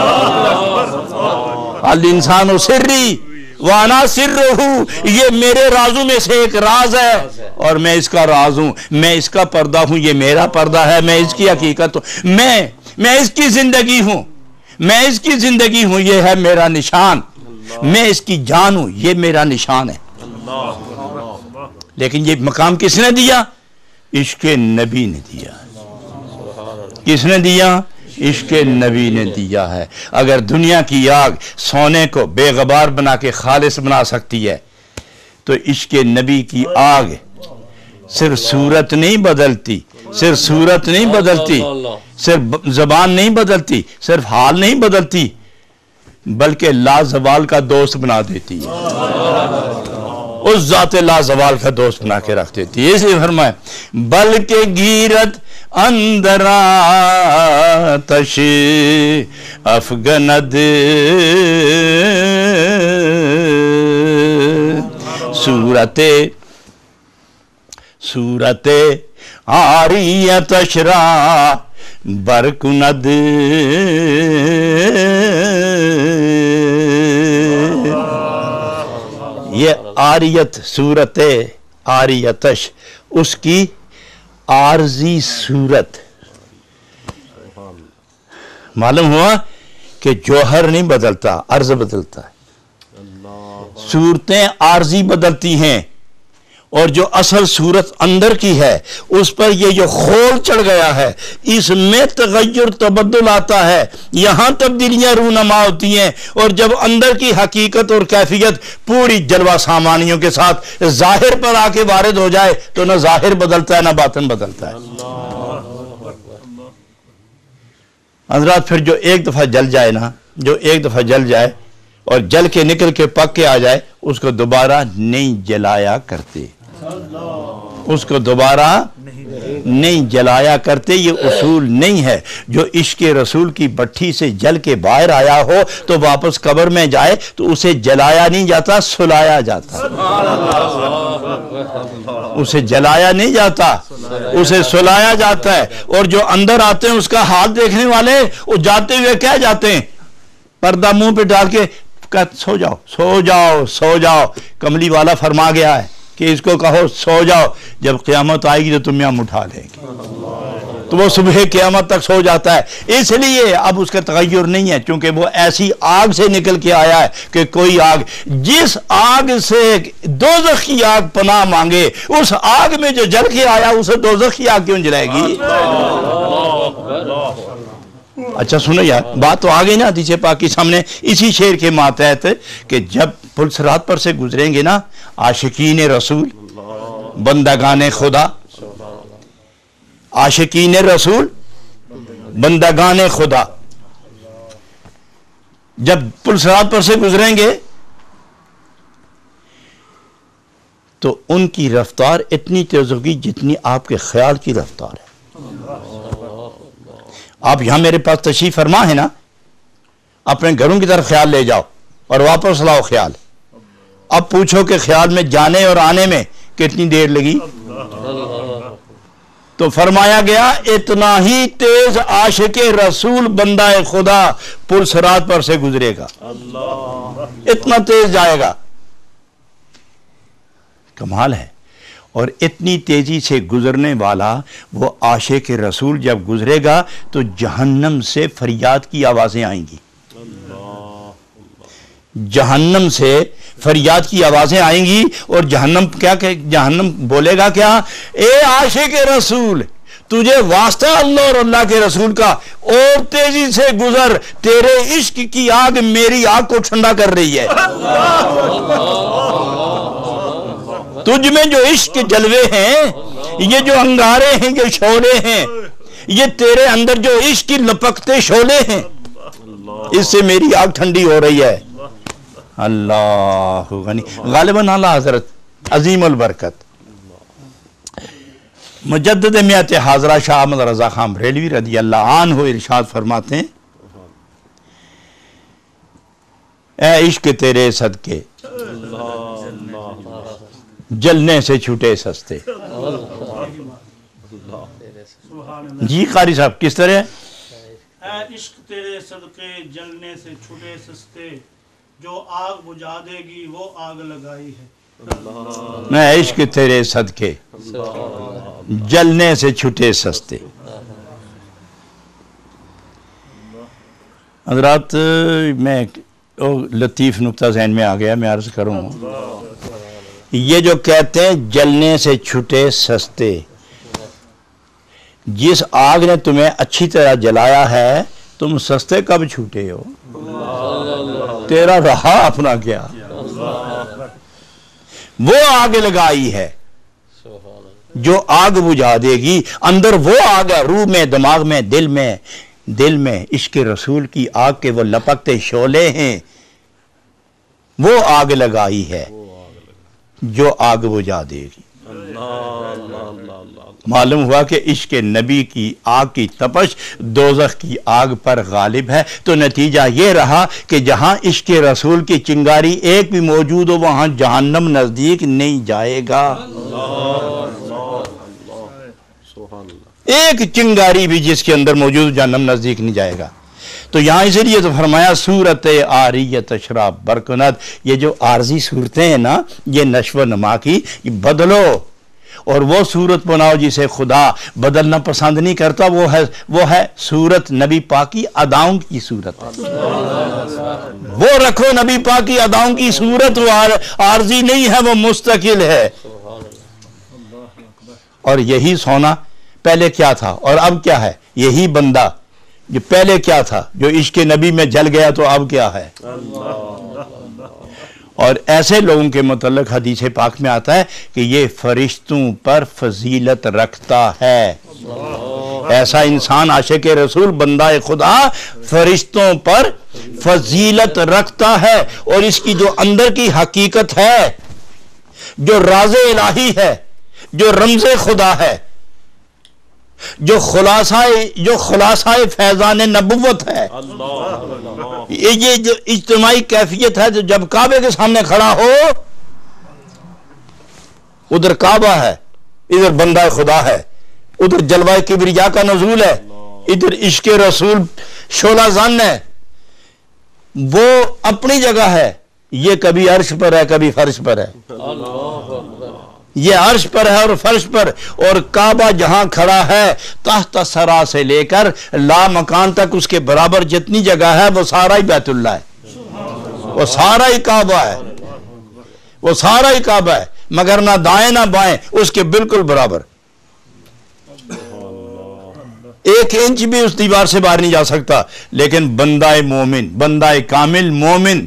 الانسان سری وانا سرہ، یہ میرے رازوں میں سے ایک راز ہے اور میں اس کا راز ہوں، میں اس کا پردہ ہوں، یہ میرا پردہ ہے، میں اس کی حقیقت ہوں، میں اس کی زندگی ہوں، میں اس کی زندگی ہوں، یہ ہے میرا نشان، میں اس کی جان ہوں، یہ میرا نشان ہے۔ لیکن یہ مقام کس نے دیا؟ عشق نبی نے دیا۔ کس نے دیا؟ عشق نبی نے دیا ہے۔ اگر دنیا کی آگ سونے کو بے غبار بنا کے خالص بنا سکتی ہے تو عشق نبی کی آگ صرف صورت نہیں بدلتی، صرف صورت نہیں بدلتی، صرف زبان نہیں بدلتی، صرف حال نہیں بدلتی، بلکہ لازوال کا دوست بنا دیتی ہے، اس ذات لازوال کا دوست بنا کے رکھ دیتی ہے۔ اس لیے فرمائے بلکہ گیرت اندر آتش افغند صورت عاریتش را برکند، یہ عاریت، صورت عاریتش، اس کی عارضی صورت، معلوم ہوا کہ جوہر نہیں بدلتا، عرض بدلتا ہے، صورتیں عارضی بدلتی ہیں، اور جو اصل صورت اندر کی ہے اس پر یہ جو خول چڑھ گیا ہے اس میں تغیر تبدل آتا ہے، یہاں تبدیلیاں رونما ہوتی ہیں، اور جب اندر کی حقیقت اور کیفیت پوری جلوہ سامانیوں کے ساتھ ظاہر پر آ کے وارد ہو جائے تو نہ ظاہر بدلتا ہے نہ باطن بدلتا ہے۔ حضرات پھر جو ایک دفعہ جل جائے نا، جو ایک دفعہ جل جائے اور جل کے نکل کے پک کے آ جائے، اس کو دوبارہ نہیں جلایا کرتے۔ اس کو دوبارہ نہیں جلایا کرتے. یہ اصول نہیں ہے. جو عشق رسول کی بٹھی سے جل کے باہر آیا ہو تو واپس قبر میں جائے تو اسے جلایا نہیں جاتا, سلایا جاتا. اسے جلایا نہیں جاتا, اسے سلایا جاتا ہے. اور جو اندر آتے ہیں اس کا حال دیکھنے والے وہ جاتے ہوئے کہہ جاتے ہیں, پردہ منہ پہ ڈال کے سو جاؤ سو جاؤ سو جاؤ. کملی والا فرما گیا ہے کہ اس کو کہو سو جاؤ, جب قیامت آئے گی تو تم یہاں اٹھا لیں گے. تو وہ صبح قیامت تک سو جاتا ہے. اس لیے اب اس کا تغیر نہیں ہے, چونکہ وہ ایسی آگ سے نکل کے آیا ہے کہ کوئی آگ, جس آگ سے دوزخ کی آگ پناہ مانگے, اس آگ میں جو جل کے آیا اسے دوزخ کی آگ کیوں جلائے گی؟ اچھا سنو یار, بات تو آ گئی نا حدیث پاک کے سامنے اسی شعر کے ماتحت کہ جب پل صراط پر سے گزریں گے نا عاشقین رسول بندگان خدا, عاشقین رسول بندگان خدا, جب پل صراط پر سے گزریں گے تو ان کی رفتار اتنی تیز ہوگی جتنی آپ کے خیال کی رفتار ہے. آپ یہاں میرے پاس تشریف فرما ہے نا, اپنے گھروں کی طرف خیال لے جاؤ اور واپس لاؤ خیال. اب پوچھو کہ خیال میں جانے اور آنے میں کتنی دیر لگی؟ تو فرمایا گیا اتنا ہی تیز عاشق رسول بندہ خدا پل صراط پر سے گزرے گا, اتنا تیز جائے گا. کمال ہے. اور اتنی تیزی سے گزرنے والا وہ عاشق رسول جب گزرے گا تو جہنم سے فریاد کی آوازیں آئیں گی. جہنم سے فریاد کی آوازیں آئیں گی. اور جہنم کیا کہ جہنم بولے گا کیا؟ اے عاشق رسول, تجھے واسطہ اللہ اور اللہ کے رسول کا, اور تیزی سے گزر, تیرے عشق کی آگ میری آگ کو ٹھنڈا کر رہی ہے. تجھ میں جو عشق کے جلوے ہیں, یہ جو انگارے ہیں, یہ شعلے ہیں, یہ تیرے اندر جو عشق کی لپکتے شعلے ہیں, اس سے میری آگ ٹھنڈی ہو رہی ہے. اللہ غنی. غالباً اعلیٰ حضرت عظیم البرکت مجدد میت حاضرہ شاہ احمد رضا خان بریلوی رضی اللہ عنہ ارشاد فرماتے ہیں, اے عشق تیرے صدقے جلنے سے چھوٹے سستے. جی قاری صاحب کس طرح؟ اے عشق تیرے صدقے جلنے سے چھوٹے سستے, جو آگ بجھا دے گی وہ آگ لگائی ہے. میں عشق تیرے صدقے جلنے سے چھوٹے سستے. حضرات میں لطیف نقطہ ذہن میں آ گیا, میں عرض کروں. یہ جو کہتے ہیں جلنے سے چھٹے سستے, جس آگ نے تمہیں اچھی طرح جلایا ہے تم سستے کب چھوٹے ہو؟ تیرا رہا اپنا کیا؟ وہ آگ لگائی ہے جو آگ بجھا دے گی. اندر وہ آگ ہے, روح میں, دماغ میں, دل میں عشق رسول کی آگ کے وہ لپکتے شعلے ہیں, وہ آگ لگائی ہے جو آگ بجھا دے گی. معلوم ہوا کہ عشق نبی کی آگ کی تپش دوزخ کی آگ پر غالب ہے. تو نتیجہ یہ رہا کہ جہاں عشق رسول کی چنگاری ایک بھی موجود ہو وہاں جہنم نزدیک نہیں جائے گا. ایک چنگاری بھی جس کے اندر موجود جہنم نزدیک نہیں جائے گا. تو یہاں اس لیے تو فرمایا صورت عاریت اشراب برکنت, یہ جو عارضی صورتیں ہیں نا یہ نشو و نما کی, یہ بدلو اور وہ صورت بناؤ جسے خدا بدلنا پسند نہیں کرتا. وہ ہے صورت نبی پاک کی اداؤں کی صورت, وہ رکھو نبی پاک کی اداؤں کی صورت. وہ عارضی نہیں ہے, وہ مستقل ہے. اور یہی سونا پہلے کیا تھا اور اب کیا ہے؟ یہی بندہ جو پہلے کیا تھا, جو عشق نبی میں جل گیا تو اب کیا ہے. اور ایسے لوگوں کے متعلق حدیث پاک میں آتا ہے کہ یہ فرشتوں پر فضیلت رکھتا ہے. ایسا انسان عاشق رسول بندہ خدا فرشتوں پر فضیلت رکھتا ہے. اور اس کی جو اندر کی حقیقت ہے جو راز الہی ہے، جو رمز خدا ہے، جو خلاصہ فیضان نبوت ہے، یہ جو اجتماعی کیفیت ہے، جو جب کعبے کے سامنے کھڑا ہو، ادھر کعبہ ہے، ادھر بندہ خدا ہے، ادھر جلوہ کبریا کا نزول ہے، ادھر عشق رسول شعلہ زن ہے، وہ اپنی جگہ ہے، یہ کبھی عرش پر ہے، کبھی فرش پر ہے، یہ عرش پر ہے اور فرش پر، اور کعبہ جہاں کھڑا ہے تحت سرا سے لے کر لا مکان تک اس کے برابر جتنی جگہ ہے وہ سارا ہی بیت اللہ ہے، وہ سارا ہی کعبہ ہے، وہ سارا ہی کعبہ ہے، مگر نہ دائیں نہ بائیں، اس کے بالکل برابر، 1 انچ بھی اس دیوار سے باہر نہیں جا سکتا۔ لیکن بندہ مومن، بندہ کامل مومن،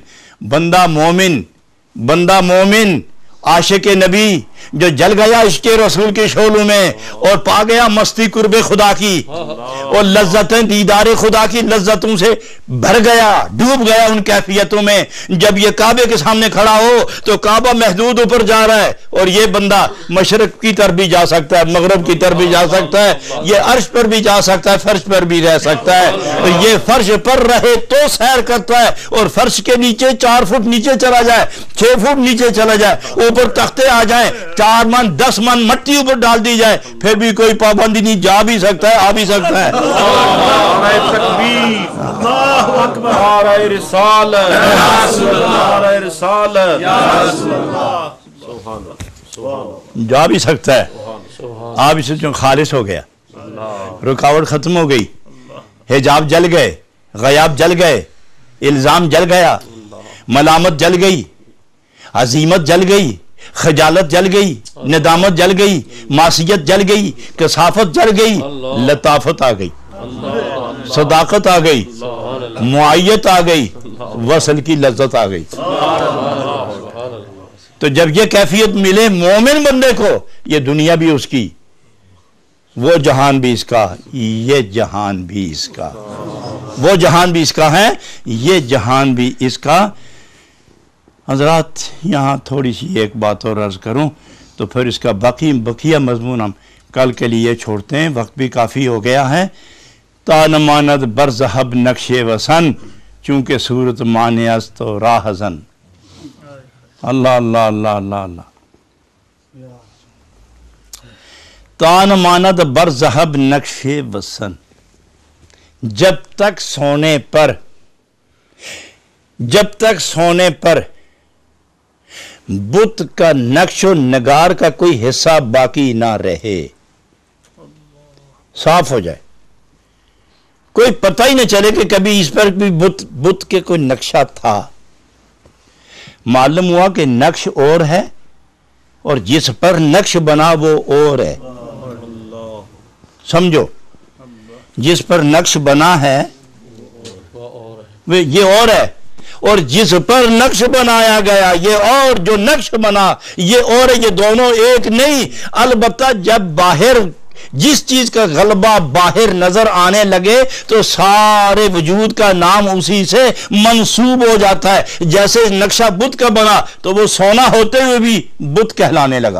بندہ مومن عاشق نبی جو جل گیا عشق رسول کے شعلوں میں اور پا گیا مستی قرب خدا کی اور لذتیں دیدار خدا کی لذتوں سے بھر گیا، ڈوب گیا ان کیفیتوں میں، جب یہ کعبے کے سامنے کھڑا ہو تو کعبہ محدود اوپر جا رہا ہے اور یہ بندہ مشرق کی طرف بھی جا سکتا ہے، مغرب کی طرف بھی جا سکتا ہے، یہ عرش پر بھی جا سکتا ہے، فرش پر بھی رہ سکتا ہے، تو یہ فرش پر رہے تو سیر کرتا ہے، اور فرش کے نیچے 4 فٹ نیچے چلا جائے، 6 فٹ نیچے چلا جائے، اوپر تختے آ جائیں، 4 من 10 من مٹی اوپر ڈال دی جائے، پھر بھی کوئی پابندی نہیں، جا بھی سکتا ہے، آ بھی سکتا ہے۔ نعرہ تکبیر، اللہ اکبر، نعرہ رسالت، نعرہ رسالت، جا بھی سکتا ہے، آ بھی سکتا ہے، خالص ہو گیا، رکاوٹ ختم ہو گئی، حجاب جل گئے، غیاب جل گئے، الزام جل گیا، ملامت جل گئی، عظیمت جل گئی، خجالت جل گئی، ندامت جل گئی، معصیت جل گئی، کثافت جل گئی، لطافت آ گئی، صداقت آ گئی، معیت آ گئی، وصل کی لذت آ گئی۔ تو جب یہ کیفیت ملے مومن بندے کو، یہ دنیا بھی اس کی، وہ جہان بھی اس کا، یہ جہان بھی اس کا، وہ جہان بھی اس کا ہے، یہ جہان بھی اس کا۔ حضرات یہاں تھوڑی سی ایک بات اور عرض کروں تو پھر اس کا بقیہ مضمون ہم کل کے لیے چھوڑتے ہیں، وقت بھی کافی ہو گیا ہے۔ تان ماند برزہب نقش وسن، چونکہ صورت مانے است تو راہ زن۔ اللہ اللہ اللہ اللہ اللہ۔ تان ماند برزہب نقش وسن، جب تک سونے پر بت کا نقش و نگار کا کوئی حصہ باقی نہ رہے، صاف ہو جائے، کوئی پتہ ہی نہ چلے کہ کبھی اس پر بھی بت کے کوئی نقشہ تھا، معلوم ہوا کہ نقش اور ہے اور جس پر نقش بنا وہ اور ہے، سمجھو، جس پر نقش بنا ہے یہ اور ہے، اور جس پر نقش بنایا گیا یہ اور، جو نقش بنا یہ اور ہے، یہ دونوں ایک نہیں۔ البتہ جب باہر جس چیز کا غلبہ باہر نظر آنے لگے تو سارے وجود کا نام اسی سے منسوب ہو جاتا ہے۔ جیسے نقشہ بت کا بنا تو وہ سونا ہوتے ہوئے بھی بت کہلانے لگا،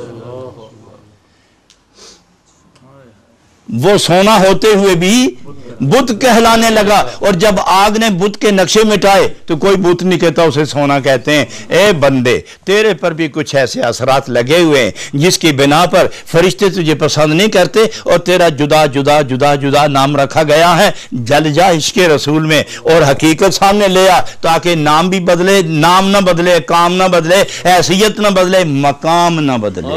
وہ سونا ہوتے ہوئے بھی بت کہلانے لگا، اور جب آگ نے بت کے نقشے مٹائے تو کوئی بت نہیں کہتا، اسے سونا کہتے ہیں۔ اے بندے، تیرے پر بھی کچھ ایسے اثرات لگے ہوئے ہیں جس کی بنا پر فرشتے تجھے پسند نہیں کرتے اور تیرا جدا جدا جدا جدا نام رکھا گیا ہے۔ جل جا عشق رسول میں اور حقیقت سامنے لے آ، تاکہ نام بھی بدلے، نام نہ بدلے، کام نہ بدلے، حیثیت نہ بدلے، مقام نہ بدلے،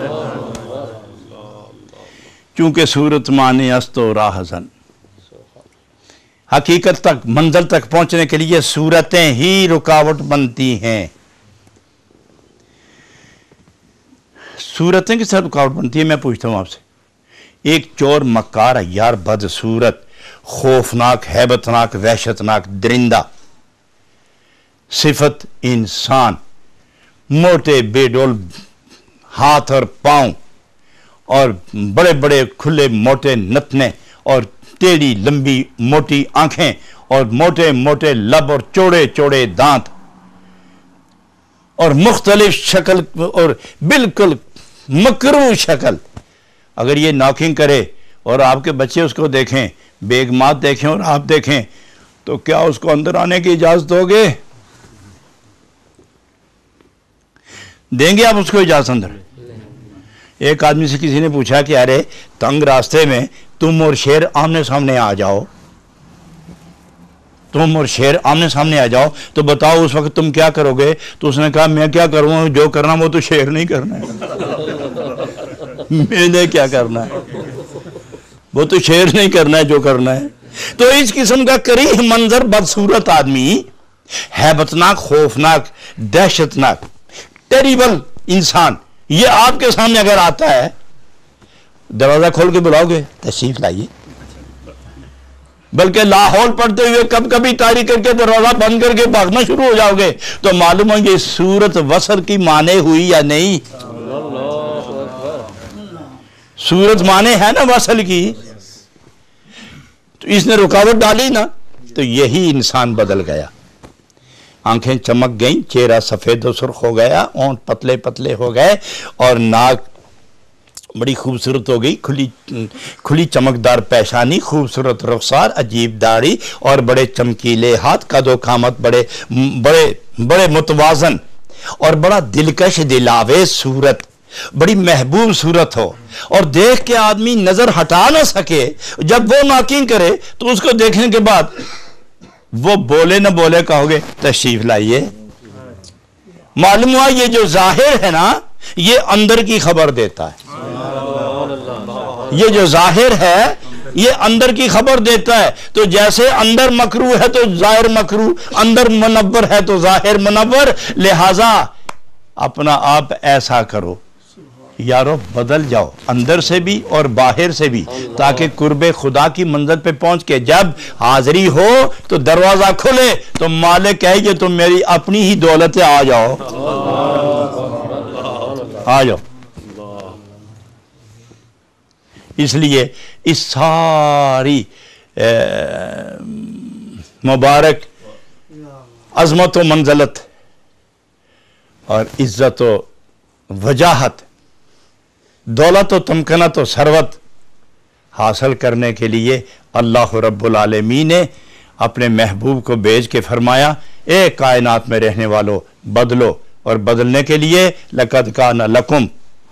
چونکہ صورت مانے است و راہ زن۔ حقیقت تک، منزل تک پہنچنے کے لیے صورتیں ہی رکاوٹ بنتی ہیں۔ صورتیں کس طرح رکاوٹ بنتی ہیں میں پوچھتا ہوں آپ سے۔ ایک چور، مکار، عیار، بد صورت، خوفناک، ہیبتناک، وحشتناک درندہ، صفت انسان، موٹے بے ڈول ہاتھ اور پاؤں اور بڑے بڑے کھلے موٹے نتنے اور ٹیڑھی لمبی موٹی آنکھیں اور موٹے موٹے لب اور چوڑے چوڑے دانت، اور مختلف شکل اور بالکل مکروہ شکل، اگر یہ ناکنگ کرے اور آپ کے بچے اس کو دیکھیں، بیگمات دیکھیں اور آپ دیکھیں، تو کیا اس کو اندر آنے کی اجازت دو گے؟ دیں گے آپ اس کو اجازت اندر؟ ایک آدمی سے کسی نے پوچھا کہ ارے تنگ راستے میں تم اور شیر آمنے سامنے آ جاؤ، تم اور شیر آمنے سامنے آ جاؤ تو بتاؤ اس وقت تم کیا کرو گے؟ تو اس نے کہا میں کیا کروں، جو کرنا وہ تو شیر نہیں کرنا ہے، میں نے کیا کرنا ہے، وہ تو شیر نہیں کرنا ہے جو کرنا ہے۔ تو اس قسم کا کریہ منظر بدصورت آدمی، ہیبتناک، خوفناک، دہشتناک، ٹیریبل انسان، یہ آپ کے سامنے اگر آتا ہے، دروازہ کھول کے بلاؤ گے تشریف لائیے؟ بلکہ لاہور پڑھتے ہوئے کب کبھی تاریخ کر کے دروازہ بند کر کے بھاگنا شروع ہو جاؤ گے تو معلوم ہے یہ صورت وصل کی مانے ہوئی یا نہیں؟ صورت مانے ہے نا وصل کی، تو اس نے رکاوٹ ڈالی نا، تو یہی انسان بدل گیا۔ آنکھیں چمک گئیں، چہرہ سفید و سرخ ہو گیا، اونٹ پتلے پتلے ہو گئے، اور ناک بڑی خوبصورت ہو گئی، کھلی چمکدار پیشانی، خوبصورت رخسار، عجیب داڑھی اور بڑے چمکیلے ہاتھ، قد و قامت بڑے متوازن اور بڑا دلکش دلاویز صورت، بڑی محبوب صورت ہو، اور دیکھ کے آدمی نظر ہٹا نہ سکے۔ جب وہ ناکنگ کرے تو اس کو دیکھنے کے بعد وہ بولے نہ بولے کہو گے تشریف لائیے۔ معلوم ہوا یہ جو ظاہر ہے نا یہ اندر کی خبر دیتا ہے، یہ جو ظاہر ہے یہ اندر کی خبر دیتا ہے۔ تو جیسے اندر مکروہ ہے تو ظاہر مکروہ، اندر منور ہے تو ظاہر منور، لہذا اپنا آپ ایسا کرو یارو، بدل جاؤ اندر سے بھی اور باہر سے بھی، تاکہ قرب خدا کی منزل پہ پہنچ کے جب حاضری ہو تو دروازہ کھلے تو مالک کہے کہ تم میری اپنی ہی دولت ہے، آ جاؤ آ جاؤ۔ اس لیے اس ساری مبارک عظمت و منزلت اور عزت و وجاہت، دولت و تمکنت و ثروت حاصل کرنے کے لیے اللہ رب العالمین نے اپنے محبوب کو بھیج کے فرمایا اے کائنات میں رہنے والو بدلو، اور بدلنے کے لیے لقد کان لکم،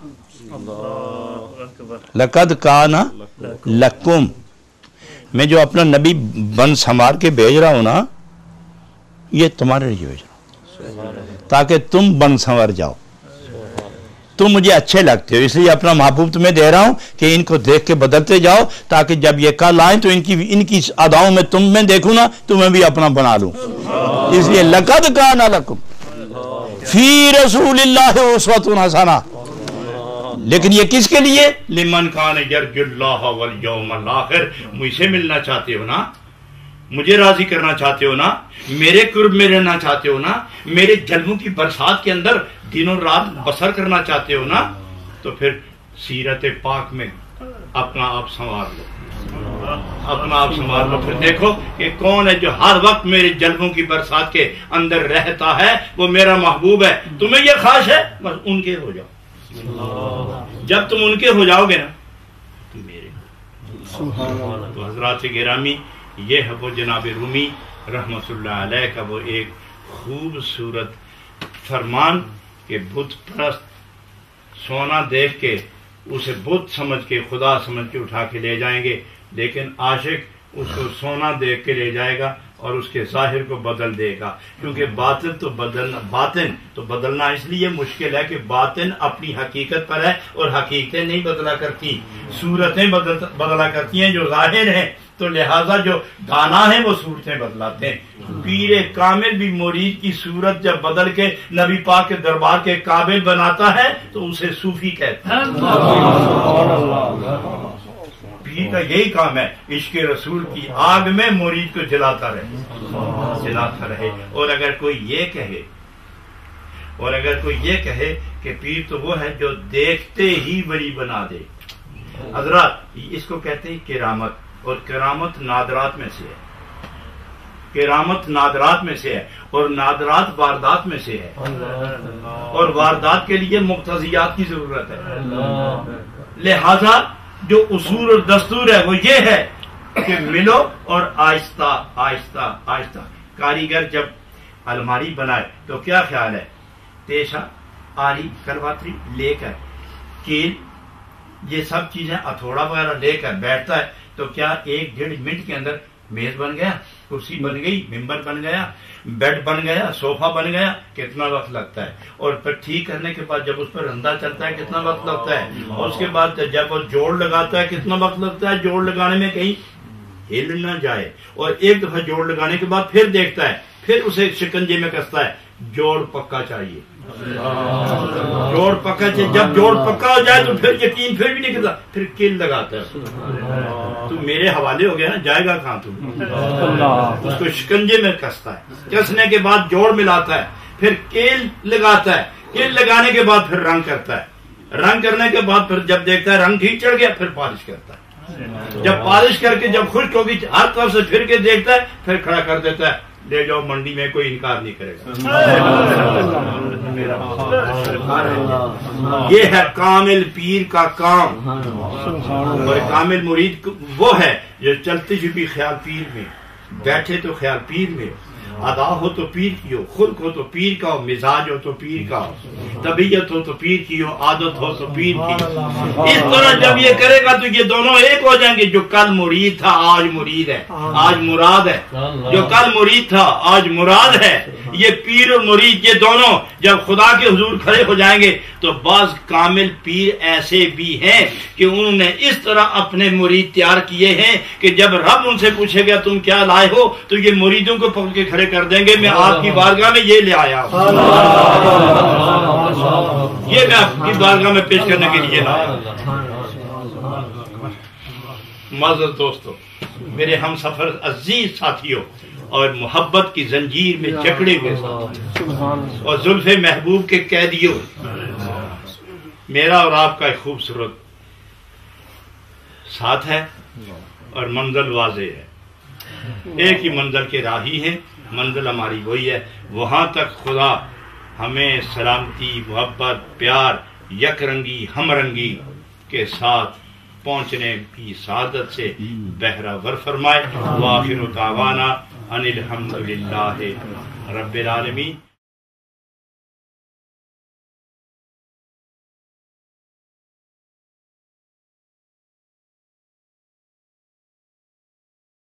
لقد کان لکم، میں جو اپنا نبی بن سنوار کے بھیج رہا ہوں نا یہ تمہارے لیے بھیج رہا ہوں تاکہ تم بن سنور جاؤ، تم مجھے اچھے لگتے ہو، اس لیے اپنا محبوب تمہیں دے رہا ہوں کہ ان کو دیکھ کے بدلتے جاؤ، تاکہ جب یہ کل آئیں تو ان کی اداؤں میں تم میں دیکھوں نا تمہیں بھی اپنا بنا لوں۔ اس لیے لقد کان لکم فی رسول اللہ اسوۃ حسنہ، لیکن یہ کس کے لیے؟ لمن کان یرجو اللہ والیوم الاخر، مجھ سے ملنا چاہتے ہو نا، مجھے راضی کرنا چاہتے ہو نا، میرے قرب میں رہنا چاہتے ہو نا، میرے جلووں کی برسات کے اندر دنوں رات بسر کرنا چاہتے ہو نا، تو پھر سیرت پاک میں اپنا آپ سنوار لو، اپنا آپ سنوار لو۔ پھر دیکھو کہ کون ہے جو ہر وقت میرے جلووں کی برسات کے اندر رہتا ہے، وہ میرا محبوب ہے۔ تمہیں یہ خواہش ہے بس ان کے ہو جاؤ، جب تم ان کے ہو جاؤ گے نا تو میرے۔ تو حضرات گرامی، یہ ہے وہ جناب رومی رحمت اللہ علیہ کا وہ ایک خوبصورت فرمان کہ بت پرست سونا دیکھ کے اسے بت سمجھ کے خدا سمجھ کے اٹھا کے لے جائیں گے، لیکن عاشق اس کو سونا دیکھ کے لے جائے گا اور اس کے ظاہر کو بدل دے گا، کیونکہ باطن تو بدلنا اس لیے مشکل ہے کہ باطن اپنی حقیقت پر ہے اور حقیقتیں نہیں بدلا کرتی، صورتیں بدلا کرتی ہیں جو ظاہر ہیں، تو لہذا جو دانا ہیں وہ صورتیں بدلاتے ہیں۔ پیر کامل بھی مرید کی صورت جب بدل کے نبی پاک کے دربار کے قابل بناتا ہے تو اسے صوفی کہتے ہیں۔ پیر کا یہی کام ہے، عشق رسول کی آگ میں مرید کو جلاتا رہے۔ اور اگر کوئی یہ کہے کہ پیر تو وہ ہے جو دیکھتے ہی ولی بنا دے، حضرات اس کو کہتے ہیں کرامت، اور کرامت نادرات میں سے ہے۔ کرامت نادرات میں سے ہے اور نادرات واردات میں سے ہے، اور واردات کے لیے مقتضیات کی ضرورت ہے۔ لہذا جو اصول اور دستور ہے وہ یہ ہے کہ ملو اور آہستہ آہستہ آہستہ۔ کاریگر جب الماری بنائے تو کیا خیال ہے؟ تیشا، آری، کلواتری لے کر، کیل، یہ سب چیزیں ہتھوڑا وغیرہ لے کر بیٹھتا ہے تو کیا 1-1.5 منٹ کے اندر میز بن گیا، کرسی بن گئی، ممبر بن گیا، بیڈ بن گیا، صوفہ بن گیا؟ کتنا وقت لگتا ہے؟ اور پھر ٹھیک کرنے کے بعد جب اس پر رندہ چلتا ہے کتنا وقت لگتا ہے؟ اور اس کے بعد جب وہ جوڑ لگاتا ہے کتنا وقت لگتا ہے؟ جوڑ لگانے میں کہیں ہل نہ جائے، اور ایک دفعہ جوڑ لگانے کے بعد پھر دیکھتا ہے، پھر اسے شکنجے میں کستا ہے۔ جوڑ پکا چاہیے، جوڑ پکا چاہیے۔ جب جوڑ پکا ہو جائے تو پھر یقین پھر بھی نہیں کرتا، پھر کل لگاتا ہے۔ تو میرے حوالے ہو گیا نا، جائے گا کہاں؟ تو اس کو شکنجے میں کستا ہے، کسنے کے بعد جوڑ ملاتا ہے، پھر کیل لگاتا ہے، کیل لگانے کے بعد پھر رنگ کرتا ہے، رنگ کرنے کے بعد پھر جب دیکھتا ہے رنگ ٹھیک چڑھ گیا پھر پالش کرتا ہے، جب پالش کر کے جب خشک ہوگی ہر طرف سے پھر کے دیکھتا ہے، پھر کھڑا کر دیتا ہے، لے جاؤ منڈی میں، کوئی انکار نہیں کرے گا۔ یہ ہے کامل پیر کا کام، اور کامل مرید وہ ہے جو چلتے چھپی خیال پیر میں، بیٹھے تو خیال پیر میں، ادا ہو تو پیر کی ہو، خلق ہو تو پیر کا ہو، مزاج ہو تو پیر کا ہو، طبیعت ہو تو پیر کی ہو، عادت ہو تو پیر کی ہو۔ اس طرح جب یہ کرے گا تو یہ دونوں ایک ہو جائیں گے۔ جو کل مرید تھا آج مرید ہے، آج مراد ہے، جو کل مرید تھا آج مراد ہے۔ یہ پیر اور مرید یہ دونوں جب خدا کے حضور کھڑے ہو جائیں گے تو بعض کامل پیر ایسے بھی ہیں کہ انہوں نے اس طرح اپنے مرید تیار کیے ہیں کہ جب رب ان سے پوچھے گا تم کیا لائے ہو تو یہ مریدوں کو پکڑ کے کھڑے کر دیں گے، میں آپ کی بارگاہ میں یہ لے آیا ہوں، یہ میں آپ کی بارگاہ میں پیش کرنے کے لیے لایا۔ معزز دوستو، میرے ہم سفر عزیز ساتھیوں اور محبت کی زنجیر میں جکڑے ہوئے اور زلف محبوب کے قیدیوں، میرا اور آپ کا ایک خوبصورت ساتھ ہے اور منزل واضح ہے، ایک ہی منزل کے راہی ہیں، منزل ہماری وہی ہے، وہاں تک خدا ہمیں سلامتی، محبت، پیار، یک رنگی، ہم رنگی کے ساتھ پہنچنے کی سعادت سے بہرہ فرمائے۔ وآخر دعوانا ان الحمد للہ رب العالمین۔